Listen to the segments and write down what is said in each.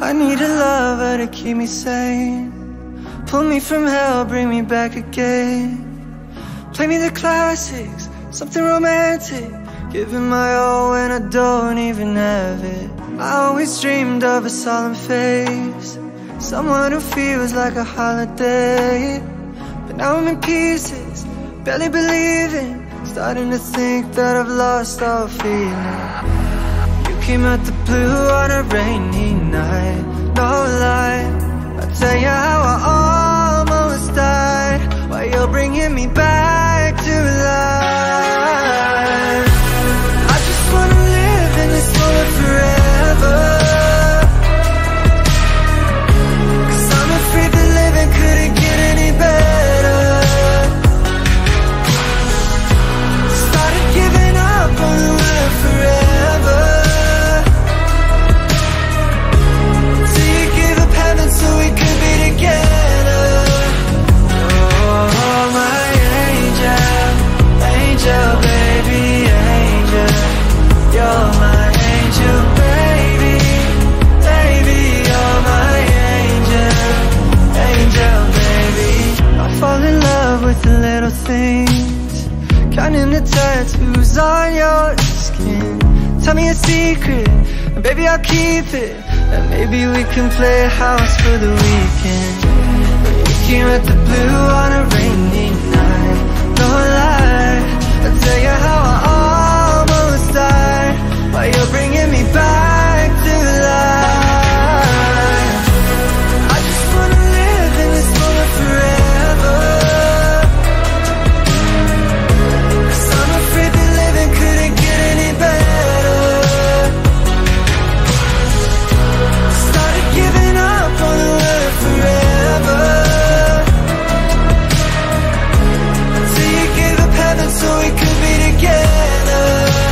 I need a lover to keep me sane. Pull me from hell, bring me back again. Play me the classics, something romantic. Giving my all when I don't even have it. I always dreamed of a solemn face, someone who feels like a holiday. But now I'm in pieces, barely believing, starting to think that I've lost all feeling. You came out the blue on a rainy night, no lie. I'll tell you how I almost died, while you're bringing me back to life. I just wanna live in this moment forever, 'cause I'm afraid that living couldn't get any better. Started giving up on the word forever, till you gave up heaven so we could be together. Oh, my angel, angel, baby, angel. You're my angel, baby, baby. You're my angel, angel, baby. I fall in love with the little things, counting the tattoos on your skin. Tell me a secret, and baby I'll keep it, and maybe we can play house for the weekend. You came at the blue on a rainy night, no lie. I'll tell you how I almost died, while you're bringing me back to life. I just wanna live in this moment forever, 'cause I'm afraid that living couldn't get any better. Started giving up on the word forever, till you gave up heaven so we could be together.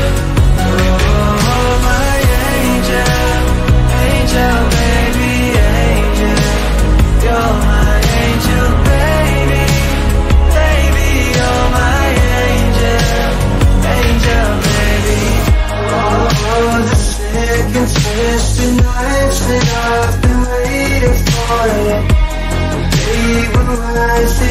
Oh, my angel, angel, baby, angel. You're my angel, baby, baby. You're my angel, angel, baby. Oh, the second twisted nights that I've been waiting for you. They were worth